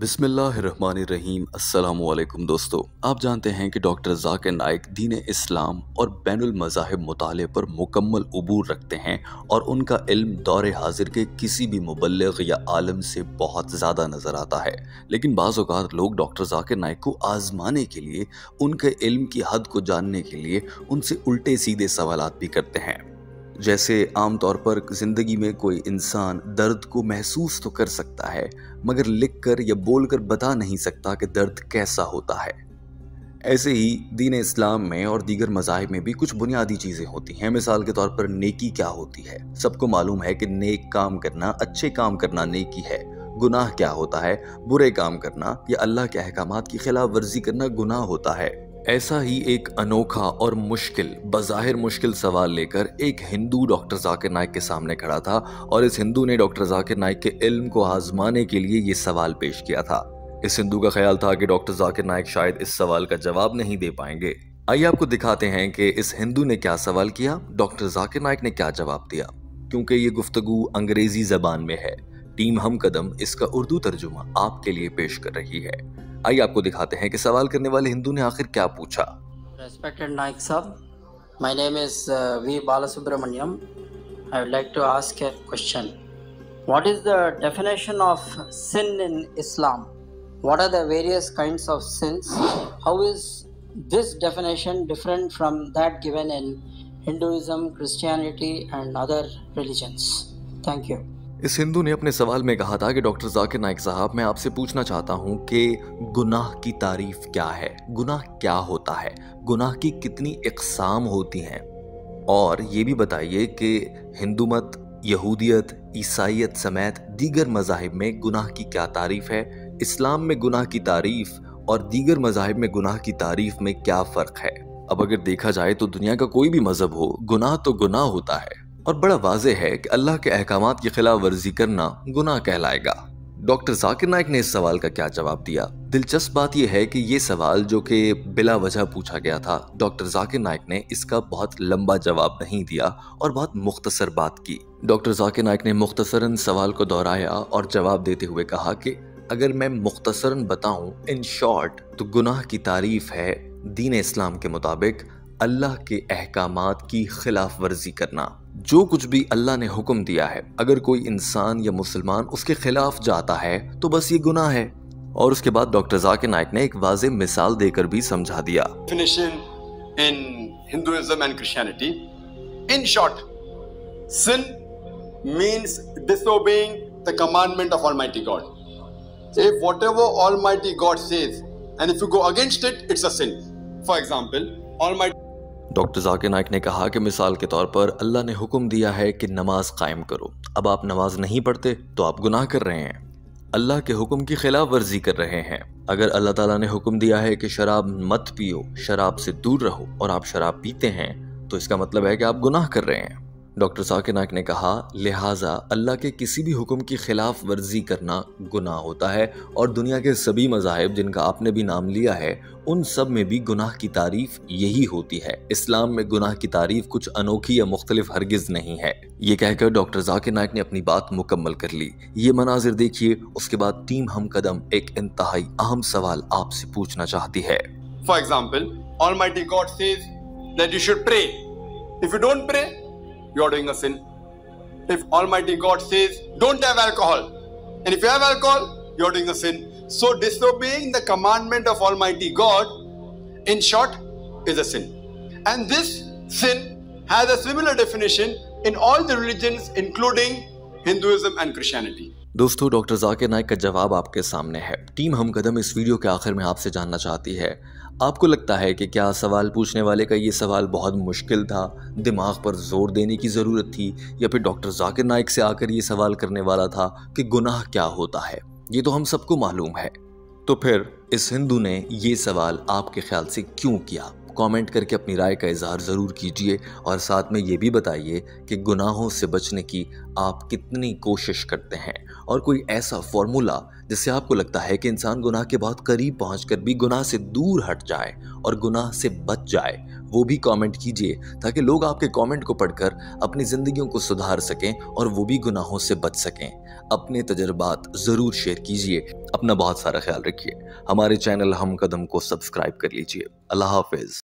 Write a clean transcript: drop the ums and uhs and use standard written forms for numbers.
बिस्मिल्लाहिर्रहमानिर्रहीम। अस्सलामुअलैकुम दोस्तों, आप जानते हैं कि डॉक्टर ज़ाकिर नाइक दीन इस्लाम और बैनुल मज़ाहिब मुताले पर मुकम्मल उबूर रखते हैं और उनका इल्म दौर हाजिर के किसी भी मुबल्लिग या आलम से बहुत ज़्यादा नज़र आता है। लेकिन बाज़ औक़ात लोग डॉक्टर ज़ाकिर नाइक को आज़माने के लिए, उनके इल्म की हद को जानने के लिए उनसे उल्टे सीधे सवालात भी करते हैं। जैसे आम तौर पर ज़िंदगी में कोई इंसान दर्द को महसूस तो कर सकता है, मगर लिख कर या बोल कर बता नहीं सकता कि दर्द कैसा होता है। ऐसे ही दीन इस्लाम में और दीगर मज़ाहिब में भी कुछ बुनियादी चीज़ें होती हैं। मिसाल के तौर पर नेकी क्या होती है। सबको मालूम है कि नेक काम करना, अच्छे काम करना नेकी है। गुनाह क्या होता है, बुरे काम करना या अल्लाह के अहकामात की खिलाफ वर्जी करना गुनाह होता है। ऐसा ही एक अनोखा और मुश्किल, बज़ाहिर मुश्किल सवाल लेकर एक हिंदू डॉक्टर ज़ाकिर नाइक के सामने खड़ा था और इस हिंदू ने डॉक्टर ज़ाकिर नाइक के इल्म को आजमाने के लिए ये सवाल पेश किया था। इस हिंदू का ख्याल था कि डॉक्टर ज़ाकिर नाइक शायद इस सवाल का जवाब नहीं दे पाएंगे। आइए आपको दिखाते हैं कि इस हिंदू ने क्या सवाल किया, डॉक्टर ज़ाकिर नाइक ने क्या जवाब दिया। क्योंकि ये गुफ्तगू अंग्रेजी ज़बान में है, टीम हम कदम इसका उर्दू तर्जुमा आपके लिए पेश कर रही है। आइए आपको दिखाते हैं कि सवाल करने वाले हिंदू ने आखिर क्या पूछा। Respected Naik Sahab, my name is V. Balasubramaniam. I would like to ask a question. What is the definition of sin in Islam? What are the various kinds of sins? How is this definition different from that given in Hinduism, Christianity and other religions? Thank you. इस हिंदू ने अपने सवाल में कहा था कि doctor Zakir Naik साहब, मैं आपसे पूछना चाहता हूँ कि गुनाह की तारीफ क्या है, गुनाह क्या होता है, गुनाह की कितनी इक़साम होती हैं, और ये भी बताइए कि हिंदू मत, यहूदियत, ईसाईयत समेत दीगर मज़ाहिब में गुनाह की क्या तारीफ है, इस्लाम में गुनाह की तारीफ और दीगर मज़ाहिब में गुनाह की तारीफ में क्या फ़र्क है। अब अगर देखा जाए तो दुनिया का कोई भी मज़हब हो, गुनाह तो गुनाह होता है और बड़ा वाज़ेह है कि अल्लाह के अहकामात की खिलाफ वर्जी करना गुनाह कहलाएगा। डॉक्टर ज़ाकिर नाइक ने इस सवाल का क्या जवाब दिया। दिलचस्प बात यह है कि ये सवाल जो कि बिला वजह पूछा गया था, डॉक्टर ज़ाकिर नाइक ने इसका बहुत लंबा जवाब नहीं दिया और बहुत मुख्तसर बात की। डॉक्टर ज़ाकिर नाइक ने मुख्तसरन सवाल को दोहराया और जवाब देते हुए कहा कि अगर मैं मुख्तसरन बताऊं, इन शॉर्ट, तो गुनाह की तारीफ है दीन इस्लाम के मुताबिक अल्लाह के अहकामात की खिलाफ वर्जी करना। जो कुछ भी अल्लाह ने हुक्म दिया है, अगर कोई इंसान या मुसलमान उसके खिलाफ जाता है तो बस ये गुनाह है। और उसके बाद डॉक्टर ज़ाकिर नाइक ने एक वाज़ेह मिसाल देकर भी समझा दिया। Definition in Hinduism and Christianity. In short, sin means disobeying the commandment of Almighty God. So if whatever Almighty God says and if you go against it, it's a sin. For example, Almighty doctor Zakir Naik ने कहा कि मिसाल के तौर पर अल्लाह ने हुक्म दिया है कि नमाज कायम करो। अब आप नमाज नहीं पढ़ते तो आप गुनाह कर रहे हैं, अल्लाह के हुक्म की खिलाफ वर्जी कर रहे हैं। अगर अल्लाह ताला ने हुक्म दिया है कि शराब मत पियो, शराब से दूर रहो, और आप शराब पीते हैं तो इसका मतलब है कि आप गुनाह कर रहे हैं। डॉक्टर ज़ाकिर नाइक ने कहा, लिहाजा अल्लाह के किसी भी हुक्म की खिलाफ वर्जी करना गुनाह होता है और दुनिया के सभी मज़ाहिब जिनका आपने भी नाम लिया है, उन सब में भी गुनाह की तारीफ यही होती है। इस्लाम में गुनाह की तारीफ कुछ अनोखी या मुख्तलिफ हरगिज़ नहीं है। ये कहकर डॉक्टर ज़ाकिर नाइक ने अपनी बात मुकम्मल कर ली। ये मनाजिर देखिए। उसके बाद टीम हम कदम एक इंतहाई अहम सवाल आपसे पूछना चाहती है। For example, Almighty God says that you should pray. If you don't pray, you are doing a sin. If Almighty God says don't have alcohol, and if you have alcohol, you are doing a sin. So disobeying the commandment of Almighty God, in short, is a sin. And this sin has a similar definition in all the religions, including Hinduism and Christianity. दोस्तों, doctor Zakir Naik का जवाब आपके सामने है। Team हम कदम इस video के आखिर में आपसे जानना चाहती है, आपको लगता है कि क्या सवाल पूछने वाले का ये सवाल बहुत मुश्किल था, दिमाग पर जोर देने की ज़रूरत थी, या फिर डॉक्टर ज़ाकिर नाइक से आकर ये सवाल करने वाला था कि गुनाह क्या होता है? ये तो हम सबको मालूम है। तो फिर इस हिंदू ने ये सवाल आपके ख्याल से क्यों किया? कमेंट करके अपनी राय का इजहार ज़रूर कीजिए और साथ में ये भी बताइए कि गुनाहों से बचने की آپ کتنی کوشش کرتے ہیں، اور کوئی ایسا فارمولا جس سے آپ کو لگتا ہے کہ انسان گناہ کے بعد قریب پہنچ کر بھی گناہ سے دور ہٹ جائے اور گناہ سے بچ جائے، وہ بھی کامنٹ کیجئے تاکہ لوگ آپ کے کامنٹ کو پڑھ کر اپنی زندگیوں کو سدھار سکیں اور وہ بھی گناہوں سے بچ سکیں۔ اپنے تجربات ضرور شیئر کیجئے۔ اپنا بہت سارا خیال رکھیے۔ ہمارے چینل ہم قدم کو سبسکرائب کر لیجئے۔ اللہ حافظ۔